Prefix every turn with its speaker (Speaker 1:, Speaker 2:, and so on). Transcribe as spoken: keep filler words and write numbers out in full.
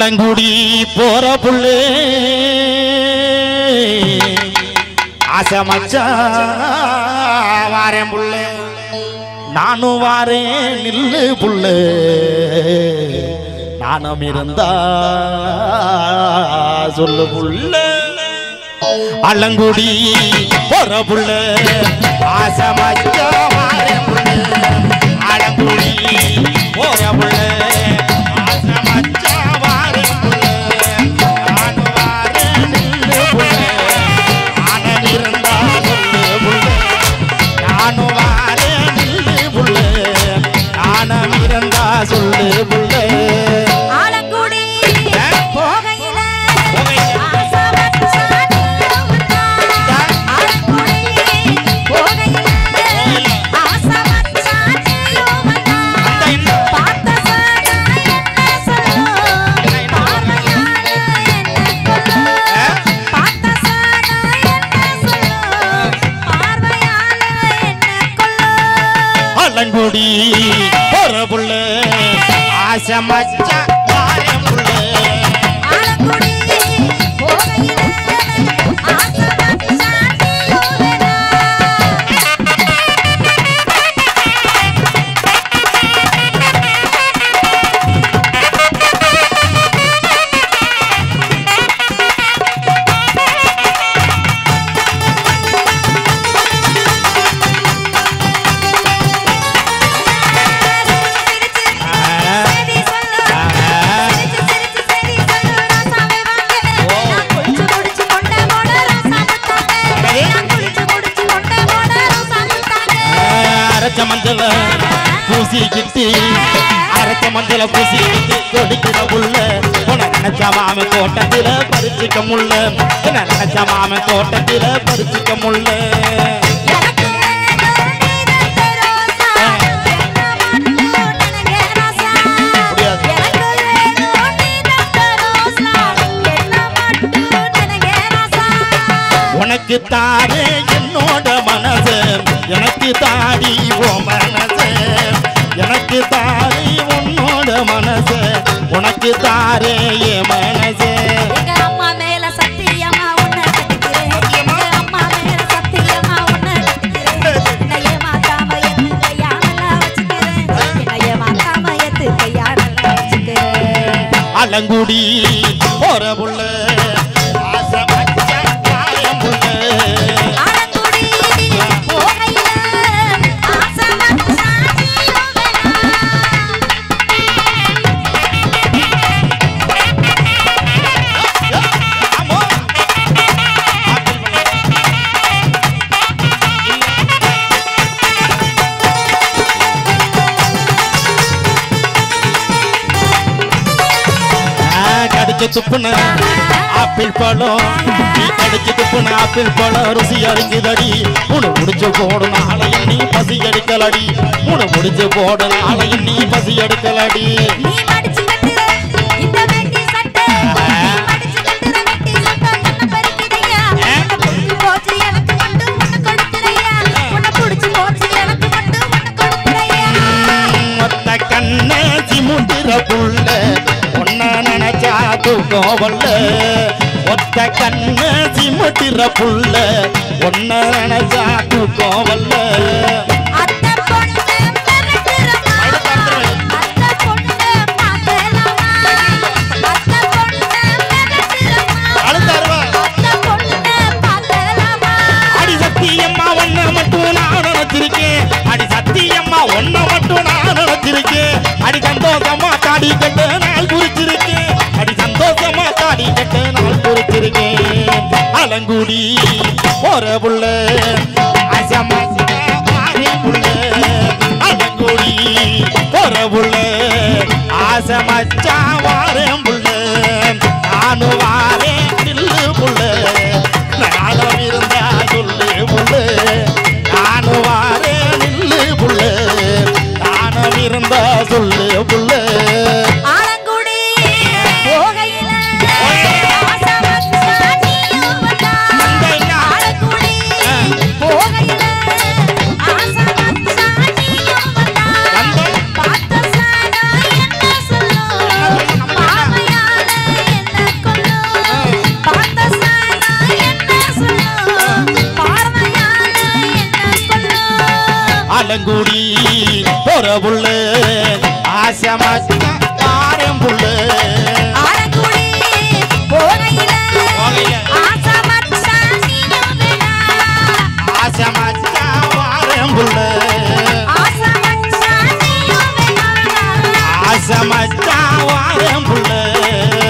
Speaker 1: ஆலங்குடி போற புள்ளே ஆசை மச்சான் வாரேன் புள்ளே நானும் வாரேன் நில்லு புள்ளே நானும் இருந்தா சொல்லு புள்ளே ஆலங்குடி போற புள்ளே ஆசை மச்சான் வாரேன் புள்ளே ஆலங்குடி போற புள்ளே ஆசை மச்சான் வாரேன் புள்ளே நானும் வாரேன் நில்லு புள்ளே நானும் இருந்தா சொல்லு புள்ளே நானும் வாரேன் நில்லு புள்ளே நானும் இருந்தா சொல்லு புள்ளே
Speaker 2: ஆலங்குடி போகையில
Speaker 1: ஆலங்குடி போற புள்ளே ஆசை மச்சான் வாரேன் புள்ளே
Speaker 2: ஆலங்குடி போகையில ஆசை மச்சான் நீயோவேனா
Speaker 1: மஞ்சள பூசி கிட்டி அரைச்ச மஞ்சள பூசி கிட்டி கொடிக்கிற புள்ள உன நினைச்ச மாம தோட்டத்தில பறிச்சுக்க முள்ள என்ன நினைச்ச மாம தோட்டத்தில பறிச்சுக்க முள்ள உனக்கு தாரே என்னோட மனசு எனக்கு தாடி ஓ மனசு எனக்கு தாரி உன்னோட மனசு உனக்கு தாரே ஏ மனசு
Speaker 2: எங்க அம்மா மேல சத்தியமா உன்னை கட்டிக்கிறேன் எங்க அம்மா மேல சத்தியமா உன்னை கட்டிக்கிறேன் என்னை ஏமாத்தாம எத்து கையானல வச்சுக்கிறேன் என்னை ஏமாத்தாம எத்து கையானல வச்சுக்கிறேன்
Speaker 1: ஆலங்குடி போற புள்ள ஆசை மச்சான் வாரேன் புள்ள
Speaker 2: ஆலங்குடி போகையில ஆசை மச்சான் நீயோவேனா
Speaker 1: கடிச்சு துப்புன ஆப்பிள் பழம் நீ கடிச்சு துப்புன ஆப்பிள் பழம் ருசி அறிஞ்சுதடி உன முடிச்சு போடு நாளையும் நீ பசி எடுக்கலடி உன முடிச்சு போடு நாளையும் நீ பசி எடுக்கலடி
Speaker 2: நீ மடிச்சு கட்டுற இந்த வேட்டி சட்டை நீ மடிச்சு கட்டுற வேட்டி சட்டை என்ன பறிக்குதையா உன்னை புடிச்சு போச்சு எனக்கு மட்டும் உன்னை கொடுக்குறையா உன்னை புடிச்சு போச்சு எனக்கு மட்டும் உன்னை கொடுக்குறையா
Speaker 1: மொத்த கண்ணே சிமுண்டிர புள்ள ஒன்ன நினைச்சா தூக்கம் வல்ல ஒத்த கண்ணே சிமுண்டிர புள்ள ஒன்ன நினைச்சா தூக்கம் வல்ல
Speaker 2: அத்தை பொண்ணு மிரட்டுறமா அத்தை பொண்ணு பாக்கலாமா அத்தை பொண்ணு மிரட்டுறமா அத்தை பொண்ணு பாக்கலாமா
Speaker 1: அடி சத்தியம்மா ஒன்ன மட்டும் நான் நினைச்சிருக்கேன் அடி சத்தியம்மா ஒன்ன மட்டும் நான் நினைச்சிருக்கேன் அடி சந்தோஷமா தாடி கட்ட நாள் குறிச்சிருக்கேன் அடி சந்தோஷமா தாடி கட்ட நாள் குறிச்சிருக்கேன் ஆலங்குடி போற புள்ள ஆசை மச்சான் வாரேன் புள்ள ஆலங்குடி போற புள்ள ஆசை மச்சான் வாரேன் புள்ள நானும் வாரேன் நில்லு புள்ள நானும் இருந்தா சொல்லு புள்ள நானும் வாரேன் நில்லு புள்ள நானும் இருந்தா சொல்லு புள்ள
Speaker 2: ஆலங்குடி போகையில ஆசை மச்சான் நீயோவேனா ஆலங்குடி போகையில ஆசை மச்சான் நீயோவேனா பார்த்த சானா என்ன சொல்லும் மாமையா
Speaker 1: ஆலங்குடி போற புள்ள ஆசை மச்சான் வாரம் புள்ள
Speaker 2: ஆலங்குடி போகையில ஆசை மச்சான் நீயும் வேணா
Speaker 1: ஆசை மச்சான் வாரம் புள்ள
Speaker 2: ஆசை மச்சான் நீயும் வேணா
Speaker 1: ஆசை மச்சான் வாரம் புள்ள